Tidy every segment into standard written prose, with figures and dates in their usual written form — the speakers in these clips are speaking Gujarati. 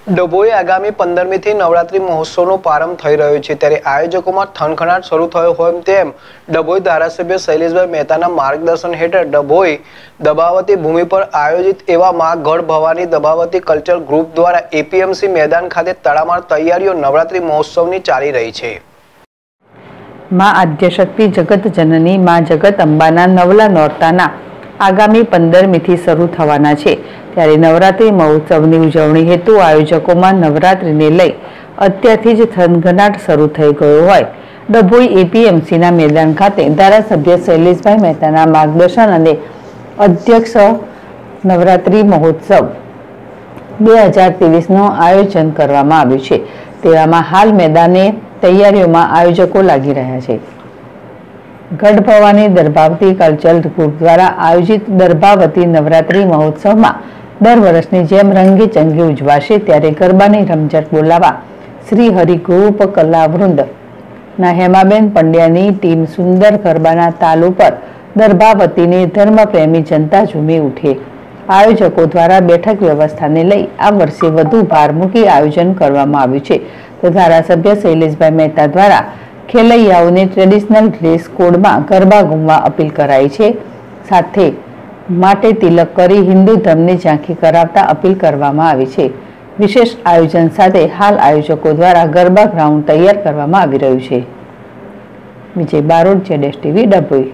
ડભોઈ આગામી 15મીથી નવરાત્રી મહોત્સવનો પ્રારંભ થઈ રહ્યો છે ત્યારે આયોજકોમાં થનગનાટ શરૂ થયો હોય તેમ ડભોઈ ધારાસભ્ય શૈલેષભાઈ મહેતાના માર્ગદર્શન હેઠળ ડભોઈ દબાવતી ભૂમિ પર આયોજિત એવા માં ગઢ ભવાની દબાવતી કલ્ચર ગ્રુપ દ્વારા એપીએમસી મેદાન ખાતે તડામાર તૈયારીઓ નવરાત્રી મહોત્સવની ચાલી રહી છે। માં આદ્યશક્તિ જગત જનની માં જગત અંબાના નવલા નોરતાના આગામી 15મીથી શરૂ થવાના છે ત્યારે નવરાત્રી મહોત્સવની ઉજવણી હેતુ આયોજકોમાં નવરાત્રીને લઈ અત્યારથી જ થનગનાટ શરૂ થઈ ગયો હોય ડભોઈ એપીએમસીના મેદાન ખાતે ધારાસભ્ય શૈલેષભાઈ મહેતાના માર્ગદર્શન અને અધ્યક્ષ નવરાત્રી મહોત્સવ 2023નું આયોજન કરવામાં આવ્યું છે। તેવામાં હાલ મેદાને તૈયારીઓમાં આયોજકો લાગી રહ્યા છે। ગઢ ભવાની દર્ભાવતી કલ્ચર ગ્રુપ દ્વારા આયોજિત દર્ભાવતી નવરાત્રી મહોત્સવમાં દર વર્ષની જેમ રંગે ચંગે ઉજવાશે ત્યારે ગરબાની રમઝટ બોલાવવા શ્રી હરિ ગ્રુપ કલાવૃંદના હેમાબેન પંડ્યાની ટીમ સુંદર ગરબાના તાલ ઉપર દર્ભાવતીની ધર્મપ્રેમી જનતા ઝૂમી ઉઠે। આયોજકો દ્વારા બેઠક વ્યવસ્થાને લઈ આ વર્ષે વધુ ભાર મૂકી આયોજન કરવામાં આવ્યું છે તો ધારાસભ્ય શૈલેષભાઈ મહેતા દ્વારા ખેલૈયાઓને ટ્રેડિશનલ ડ્રેસ કોડમાં ગરબા ઘૂમવા અપીલ કરાઈ છે સાથે માટે તિલક કરી હિન્દુ ધર્મની ઝાંખી કરાવતા અપીલ કરવામાં આવી છે। વિશેષ આયોજન સાથે હાલ આયોજકો દ્વારા ગરબા ગ્રાઉન્ડ તૈયાર કરવામાં આવી રહ્યું છે। વિજય બારોટ, જેડેશ ટીવી, ડભોઈ।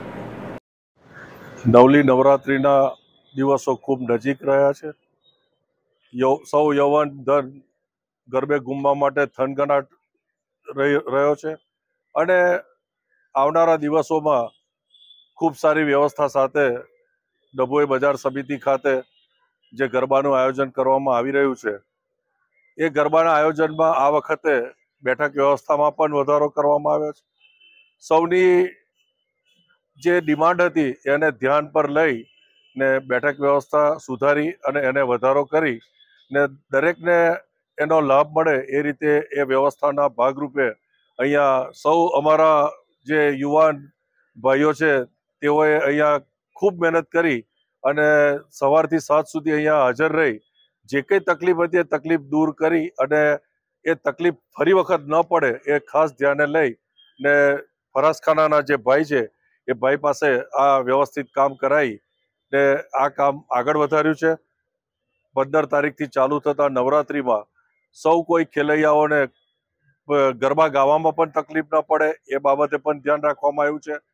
નવલી નવરાત્રિના દિવસો ખૂબ નજીક રહ્યા છે। સૌ યૌવન ધન ગરબે ઘૂમવા માટે થનગનાટ રહ્યો છે અને આવનારા દિવસોમાં ખૂબ સારી વ્યવસ્થા સાથે ડભોઈ બજાર સમિતિ ખાતે જે ગરબાનું આયોજન કરવામાં આવી રહ્યું છે એ ગરબાના આયોજનમાં આ વખતે બેઠક વ્યવસ્થામાં પણ વધારો કરવામાં આવ્યો છે। સૌની જે ડિમાન્ડ હતી એને ધ્યાન પર લઈ ને બેઠક વ્યવસ્થા સુધારી અને એને વધારો કરી ને દરેકને એનો લાભ મળે એ રીતે એ વ્યવસ્થાના ભાગરૂપે અહીંયા સૌ અમારા જે યુવાન ભાઈઓ છે તેઓએ અહીંયા ખૂબ મહેનત કરી અને સવારથી સાંજ સુધી અહીંયા હાજર રહી જે કંઈ તકલીફ હતી એ તકલીફ દૂર કરી અને એ તકલીફ ફરી વખત ન પડે એ ખાસ ધ્યાને લઈ ને ફરાસખાનાના જે ભાઈ છે એ ભાઈ પાસે આ વ્યવસ્થિત કામ કરાવી ને આ કામ આગળ વધાર્યું છે। 15 તારીખથી ચાલુ થતા નવરાત્રિમાં સૌ કોઈ ખેલૈયાઓને ગરબા ગાવામાં પણ તકલીફ ન પડે એ બાબતે પણ ધ્યાન રાખવામાં આવ્યું છે।